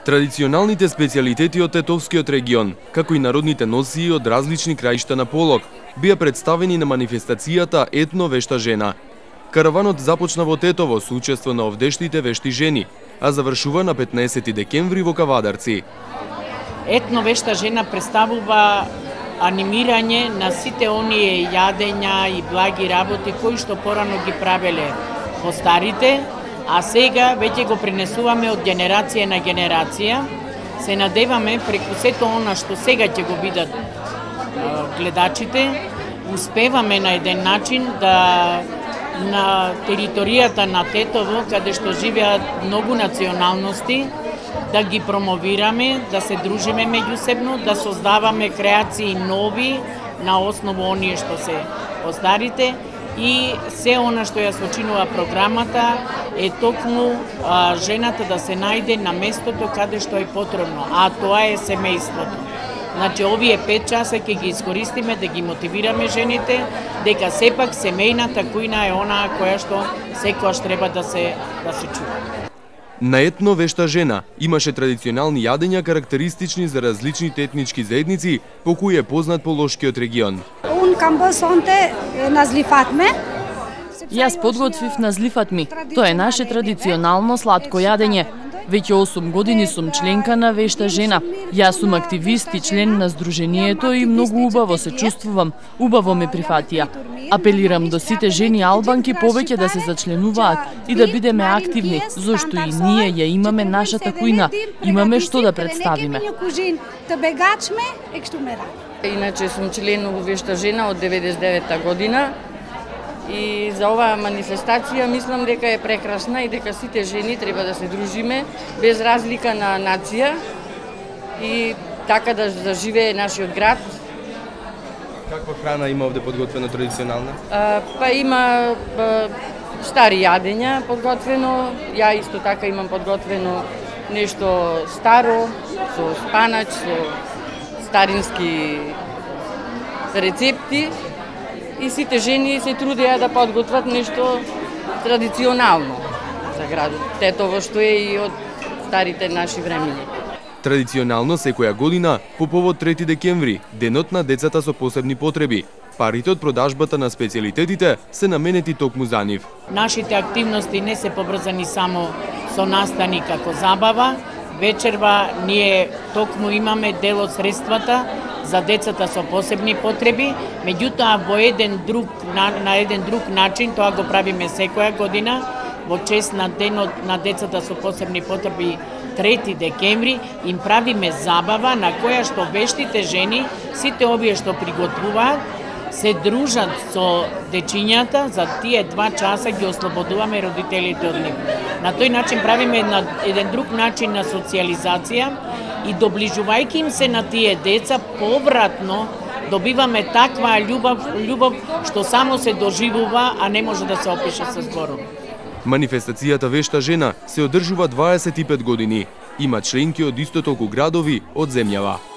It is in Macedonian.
Традиционалните специјалитети од Тетовскиот регион, како и народните носии од различни краишта на Полог, бија представени на манифестацијата Етно вешта жена. Караванот започна во Тетово со учество на овдештите вешти жени, а завршува на 15 декември во Кавадарци. Етно вешта жена представува анимирање на сите оние јадења и благи работи кои што порано ги правеле во старите, а сега веќе го пренесуваме од генерација на генерација. Се надеваме преку сето она што сега ќе го видат гледачите, успеваме на еден начин да на територијата на Тетово, каде што живеат многу националности, да ги промовираме, да се дружиме меѓусебно, да создаваме креации нови на основа оние што се постарите и се она што ја сочинува програмата е токму жената да се најде на местото каде што е потребно, а тоа е семејството. Значи, овие 5 часа ќе ги искористиме да ги мотивираме жените, дека сепак семејната кујна е онаа која што секојаш треба да се чува. На Етно вешта жена имаше традиционални јадења карактеристични за различните етнички заедници по кои е познат Полошкиот регион. Јас подготвив назлифатми. Тоа е наше традиционално сладко јадење. Веќе 8 години сум членка на Вешта жена. Јас сум активист и член на Сдруженијето и многу убаво се чувствувам. Убаво ме прифатија. Апелирам до сите жени албанки повеќе да се зачленуваат и да бидеме активни, зашто и ние ја имаме нашата кујна. Имаме што да представиме. Иначе сум член во Вешта жена од 99-та година. И за оваа манифестација мислам дека е прекрасна и дека сите жени треба да се дружиме без разлика на нација и така да заживее нашиот град. Каква храна има овде подготвена традиционална? Има стари јадења подготвено, ја исто така имам подготвено нешто старо, со спанач, со старински рецепти. И сите жени се трудеа да подготват нешто традиционално за градот Тетово, што е и од старите наши времиња. Традиционално секоја година, по повод 3 декември, денот на децата со посебни потреби, парите од продажбата на специјалитетите се наменети токму за нив. Нашите активности не се поврзани само со настани како забава. Вечерва ние токму имаме дел од средствата за децата со посебни потреби, меѓутоа на еден друг начин, тоа го правиме секоја година, во чест на денот на децата со посебни потреби 3 декември, им правиме забава на која што вештите жени, сите овие што приготвуваат, се дружат со дечињата, за тие 2 часа ги ослободуваме родителите од нив. На тој начин правиме еден друг начин на социјализација и доближувајќи им се на тие деца, повратно добиваме таква љубов што само се доживува, а не може да се опише со зборови. Манифестацијата Вешта жена се одржува 25 години. Има членки од исто толку градови од земјава.